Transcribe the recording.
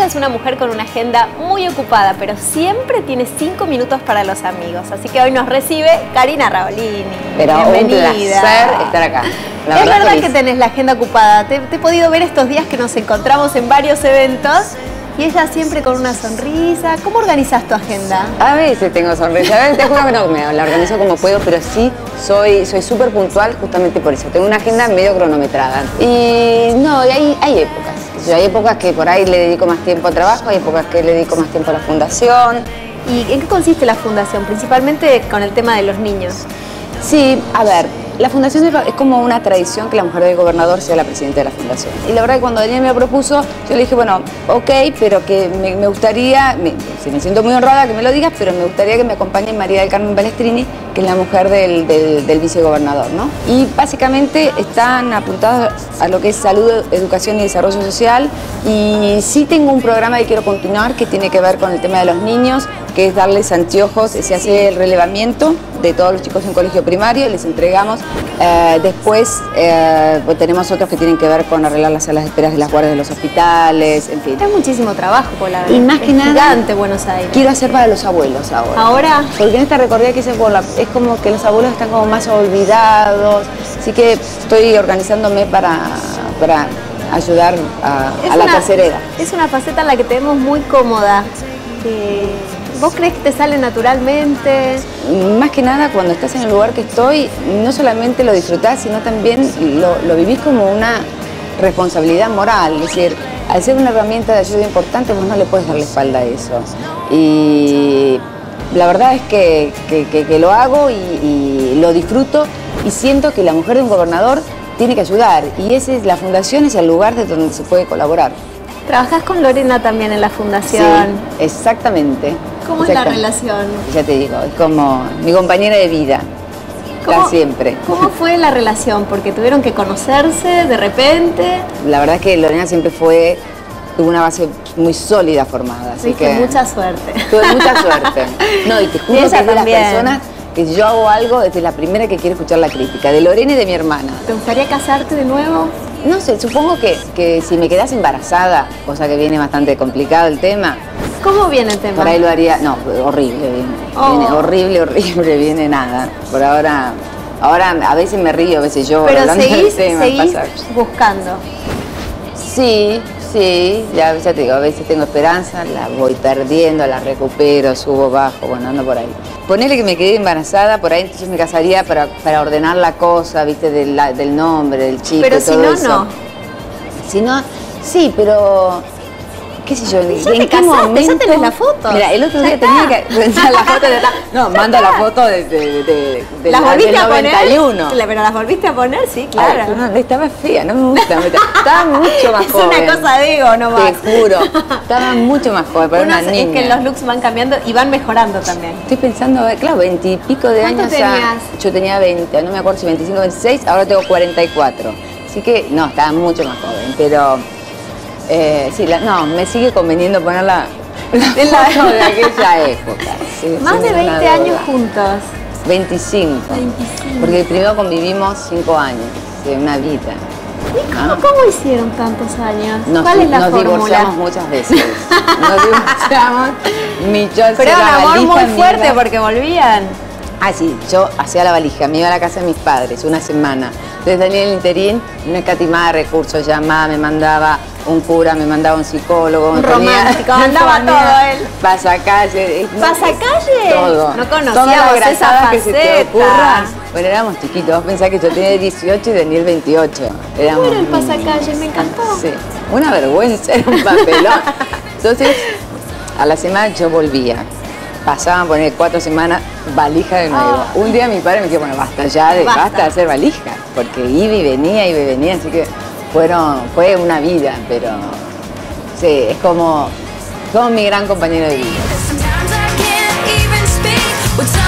Ella es una mujer con una agenda muy ocupada, pero siempre tiene 5 minutos para los amigos. Así que hoy nos recibe Karina Raolini. Pero bienvenida. un placer estar acá. Es verdad que tenés la agenda ocupada. Te he podido ver estos días que nos encontramos en varios eventos. Y ella siempre con una sonrisa. ¿Cómo organizas tu agenda? A veces tengo sonrisa, a veces te juro que no, me la organizo como puedo, pero sí soy súper puntual justamente por eso. Tengo una agenda medio cronometrada. Y no, hay épocas. Hay épocas que por ahí le dedico más tiempo al trabajo, hay épocas que le dedico más tiempo a la fundación. ¿Y en qué consiste la fundación? Principalmente con el tema de los niños. Sí, a ver, la fundación es como una tradición que la mujer del gobernador sea la presidenta de la fundación. Y la verdad que cuando Daniel me lo propuso, yo le dije, bueno, ok, pero que me gustaría, me siento muy honrada que me lo digas, pero me gustaría que me acompañe María del Carmen Balestrini, que es la mujer del vicegobernador, ¿no? Y básicamente están apuntados a lo que es salud, educación y desarrollo social. Y sí tengo un programa que quiero continuar que tiene que ver con el tema de los niños, que es darles anteojos, se hace el relevamiento de todos los chicos en colegio primario, les entregamos. Después tenemos otros que tienen que ver con arreglar las salas de espera de las guardias de los hospitales, en fin. Es muchísimo trabajo, por la verdad. Y más que nada, gigante Buenos Aires. Quiero hacer para los abuelos ahora. ¿Ahora? Porque en esta recorrida que hice es como que los abuelos están como más olvidados, así que estoy organizándome para ayudar a la tercera edad. Es una faceta en la que te vemos muy cómoda. ¿Vos crees que te sale naturalmente? Más que nada, cuando estás en el lugar que estoy, no solamente lo disfrutás, sino también lo vivís como una responsabilidad moral. Es decir, al ser una herramienta de ayuda importante, vos no le puedes dar la espalda a eso. Y la verdad es que lo hago y lo disfruto y siento que la mujer de un gobernador tiene que ayudar. Y la fundación es el lugar de donde se puede colaborar. ¿Trabajás con Lorena también en la fundación? Sí, exactamente. ¿Cómo es la relación? Ya te digo, es como mi compañera de vida, siempre. ¿Cómo fue la relación? Porque tuvieron que conocerse de repente. La verdad es que Lorena siempre tuvo una base muy sólida formada. Así que mucha suerte. Tuve mucha suerte. No, y te juro que es de las personas que si yo hago algo, es la primera que quiere escuchar la crítica, de Lorena y de mi hermana. ¿Te gustaría casarte de nuevo? No sé, supongo que si me quedas embarazada, cosa que viene bastante complicado el tema. ¿Cómo viene el tema? Por ahí lo haría, no, horrible viene. Viene horrible, viene nada. Por ahora a veces me río, a veces lloro. Pero seguís buscando. Sí, ya te digo, a veces tengo esperanza, la voy perdiendo, la recupero, subo, bajo, bueno, ando por ahí. Ponele que me quedé embarazada, por ahí entonces me casaría para ordenar la cosa, viste, del nombre, del chico, pero y todo eso. No. Si no, sí, pero qué sé yo, ¿en qué momento? Ya tenés la foto. Mira, el otro día tenía que pensar la foto de... No, manda la foto de ¿Las volviste del a 91. Poner? ¿Pero las volviste a poner? Sí, claro. Ay, no, estaba fea, no me gusta. Estaba mucho más joven. Es una cosa de ego nomás. Te juro, estaba mucho más joven, pero una niña. Es que los looks van cambiando y van mejorando también. Estoy pensando, claro, 20 y pico de años. ¿Cuánto tenías? Yo tenía 20, no me acuerdo si 25 o 26, ahora tengo 44. Así que, no, estaba mucho más joven, pero... sí, me sigue conveniendo ponerla foto de aquella época. Sí, más de 20 años juntos. 25. Porque primero convivimos 5 años, una vida. ¿Y cómo hicieron tantos años? ¿Cuál es la fórmula? Nos divorciamos muchas veces. Nos divorciamos. Pero era un amor muy fuerte porque volvían. Ah, sí, yo hacía la valija, me iba a la casa de mis padres una semana. Entonces Daniel interín no escatimaba recursos, llamaba, me mandaba un cura, me mandaba un psicólogo. Un romántico, mandaba todo él. Pasacalle. ¿Pasacalle? Todo. No conocíamos esa faceta. Que se te ocurra. Bueno, éramos chiquitos, vos pensás que yo tenía 18 y Daniel 28. ¿Cómo era el pasacalle? Me encantó. Sí, una vergüenza, era un papelón. Entonces, a la semana yo volvía. Pasaban, poner 4 semanas, valija de nuevo. Un día mi padre me dijo, bueno, basta de hacer valija, porque iba y venía, así que fue una vida, pero sí, es como mi gran compañero de vida.